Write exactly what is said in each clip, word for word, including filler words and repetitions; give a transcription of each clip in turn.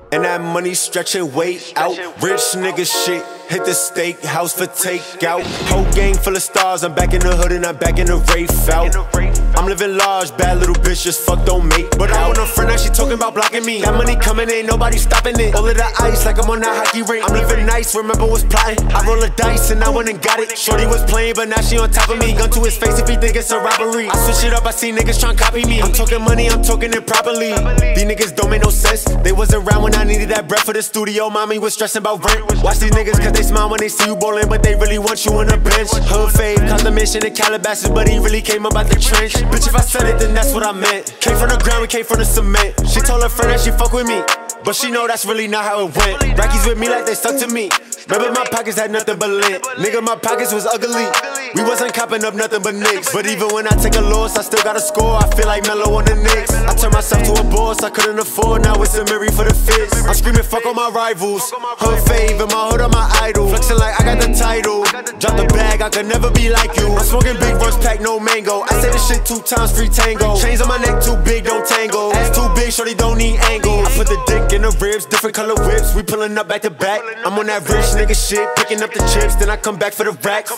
And that money stretching way out. Rich nigga shit, hit the steakhouse for takeout. Whole gang full of stars, I'm back in the hood and I'm back in the Wraith out. I'm living large, bad little bitch, just fuck don't make. But I want a friend, now she talking about blocking me. That money coming, ain't nobody stopping it. All of the ice like I'm on that hockey rink. I'm living nice, remember was plotting. I roll the dice and I went and got it. Shorty was playing, but now she on top of me. Gun to his face if he think it's a robbery. I switch it up, I see niggas tryna copy me. I'm talking money, I'm talking it properly. These niggas don't make no sense. They wasn't around when I needed that bread for the studio. Mommy was stressing about rent. Watch these niggas cause they smile when they see you ballin', but they really want you on the bench. Hood fade, condemnation in Calabasas, but he really came up out the trench. Bitch, if I said it, then that's what I meant. Came from the ground, we came from the cement. She told her friend that she fuck with me, but she know that's really not how it went. Rackies with me like they stuck to me. Remember my pockets had nothing but lint. Nigga, my pockets was ugly. We wasn't copping up nothing but nicks. But even when I take a loss, I still gotta score. I feel like Melo on the Knicks. I turned myself to a boss I couldn't afford. Now it's a Mary for the fist. I'm screaming fuck all my rivals. Hood fave and my hood on my idol. Flexing like I got the title. Drop the bag, I could never be like you. I'm smoking big runs, pack no mango. I say this shit two times, free tango. Chains on my neck too big, don't tango. Ass too big, shorty don't need angle. I put the dick in the ribs, different color whips. We pulling up back to back. I'm on that rich nigga shit, picking up the chips, then I come back for the racks.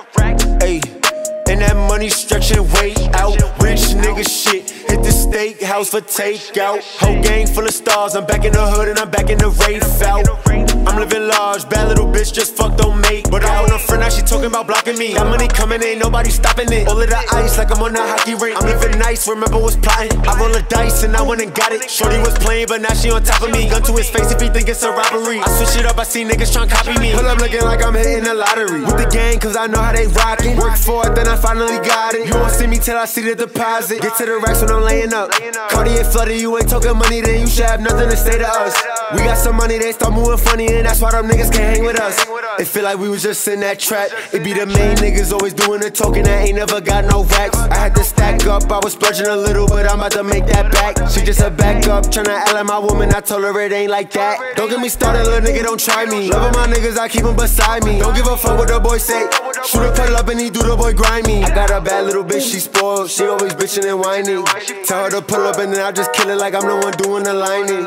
Ayy, and that money stretching way out. Rich nigga shit, hit the steakhouse for takeout. Whole gang full of stars, I'm back in the hood and I'm back in the Wraith out. I'm living large, bad little bitch, just fuck don't make. But I want a friend, now she talking about blocking me. That money coming, ain't nobody stopping it. All of the ice like I'm on that hockey rink. I'm living nice, remember was plotting. I roll the dice and I went and got it. Shorty was playing, but now she on top of me. Gun to his face if he think it's a robbery. I switch it up, I see niggas tryna copy me. Pull up looking like I'm hitting the lottery. With the gang, cause I know how they rockin'. Work for it, then I finally got it. You won't see me till I see the deposit. Get to the racks when I'm laying up. Cartier flooded, you ain't talking money, then you should have nothing to say to us. We got some money, they start moving funny, and that's why them niggas can't hang with us. It feel like we was just in that trap. It be the main niggas always doing the talking that ain't never got no racks. I had to stack up, I was splurging a little, but I'm about to make that back. She just a backup, tryna act like my woman, I told her it ain't like that. Don't get me started, little nigga, don't try me. Loving my niggas, I keep them beside me. Don't give a fuck what the boy say. Shoot a pull up and he do the boy grind me. I got a bad little bitch, she spoiled, she always bitching and whining. Tell her to pull up and then I just kill it like I'm the one doing the lining.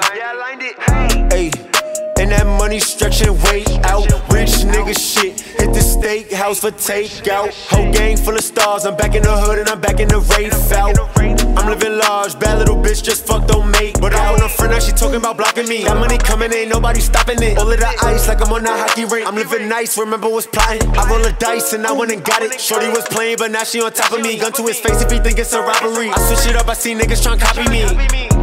Ayy, and that money stretching way out. Rich nigga shit, hit the steakhouse for takeout. Whole gang full of stars, I'm back in the hood and I'm back in the Wraith out. I'm living large, bad little bitch, just fuck don't make. But I want a friend, now she talking about blocking me. That money coming, ain't nobody stopping it. All of the ice like I'm on that hockey rink. I'm living nice, remember was plotting. I roll the dice and I went and got it. Shorty was playing, but now she on top of me. Gun to his face if he think it's a robbery. I switch it up, I see niggas tryna copy me.